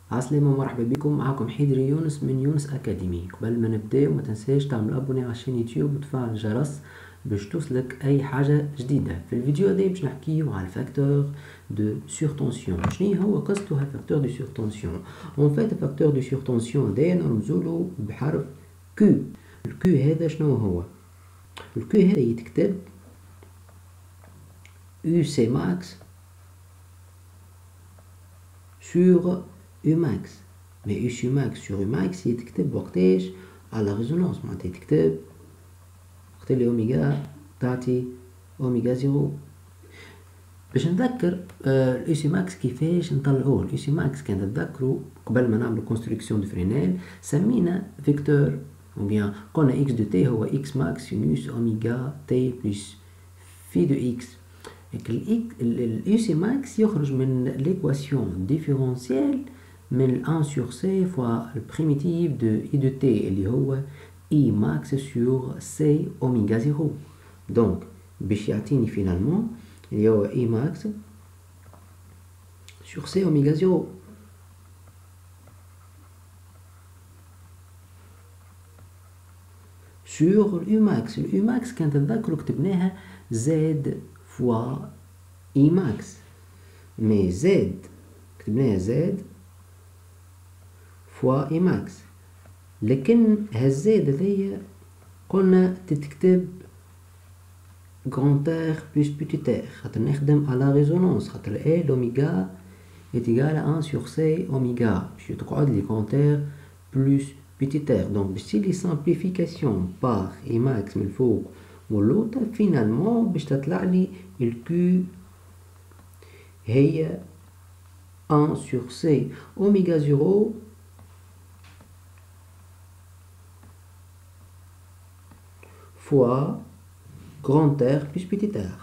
عسلامة، مرحبا بكم. معكم حيدري يونس من يونس أكاديمي. قبل ما نبداو ما تنساش تعمل أبوني على الشين يوتيوب وتفعل الجرس باش توصلك أي حاجة جديدة. في الفيديو هذا باش نحكيو على الفاكتور دو سورتونسيون. شنو هو قصته الفاكتور دو سورتونسيون؟ اون فات الفاكتور دو سورتونسيون هذايا نرمزولو بحرف كيو. الكيو هذا شنو هو؟ الكيو هذا يتكتب U C max sur U max. Mais U C max sur U max يتكتب وقتاش على ريزونانس، معناتها يتكتب وقت اللي أوميغا تعطي أوميغا زيرو. باش نذكر الأو سي ماكس كيفاش نطلعوه. الأو سي ماكس كان تتذكروا قبل ما نعملو كونستركسيون دو فرينيل سمينا فيكتور ou bien قلنا x de t هو x max sinus أوميغا t plus phi de x. ال UC max يخرج من l'équation différentielle من 1 sur c fois le primitif de I de t اللي هو I max sur c oméga 0. donc باش يعطيني finalement اللي هو I max sur c oméga 0. sur ال U max. ال U max كانت تذكروا كتبناها z fois I max، mais z كتبناها z fois I max، لكن هالزاد هذيا قلنا تتكتب grand R plus petit r خاطر نخدم على ريزونانس، خاطر A l'oméga est égal à 1 sur C oméga باش تقعد لي grand R plus petit r. donc باش تصير لي simplification par I max من الفوق واللوطة فينالمون باش تطلع لي الكيو هي 1 sur C oméga 0 fois grand R plus petit r.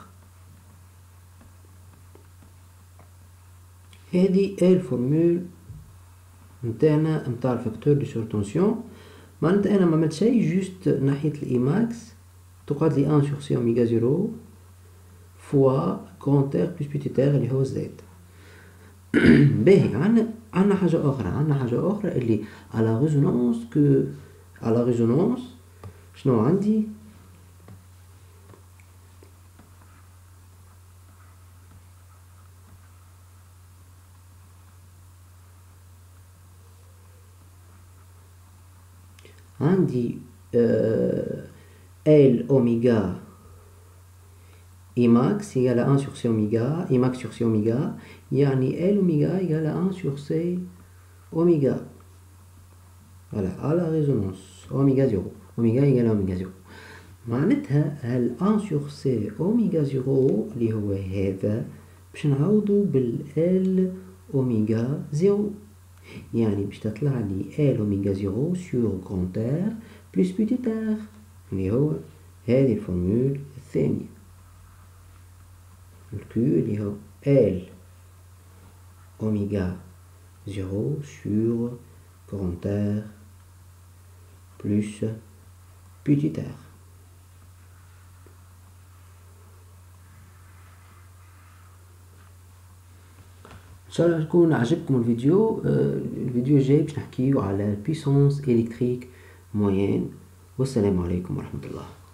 هذه الفورمول نتاعنا نتاع الفاكتور دو سورتونسيون. معناتها انا ما عملت شيء، جوست ناحية الاي ماكس تقعد لي 1 sur C اوميغا 0 فوا grand R plus petit r اللي هو زد. باهي عندنا حاجة أخرى اللي على ريزونانس على ريزونانس شنو عندي؟ عندي L oméga I max égale à 1 sur C oméga, I max sur C oméga, يعني L oméga égale à 1 sur C oméga. voilà à la résonance oméga 0 oméga égale à oméga 0. معناتها هال 1 sur C oméga 0 اللي هو هذا باش نعوضو بال L oméga 0، يعني باش تطلع لي L oméga 0 sur grand R plus petit r اللي هو هذه الفورمول الثانية. الكيو اللي هو L oméga 0 sur grand R plus petit r. ان شاء الله يكون عجبكم الفيديو. الفيديو الجاي باش نحكيو على البيسونس الكتريك موين. والسلام عليكم ورحمة الله.